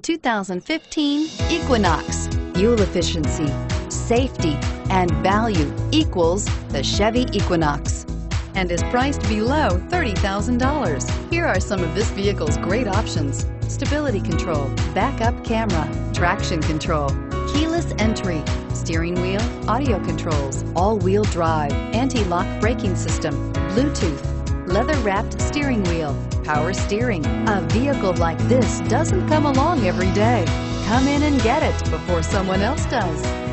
2015 Equinox. Fuel efficiency, safety, and value equals the Chevy Equinox, and is priced below $30,000. Here are some of this vehicle's great options: stability control, backup camera, traction control, keyless entry, steering wheel audio controls, all-wheel drive, anti-lock braking system, Bluetooth, leather-wrapped steering wheel, power steering. A vehicle like this doesn't come along every day. Come in and get it before someone else does.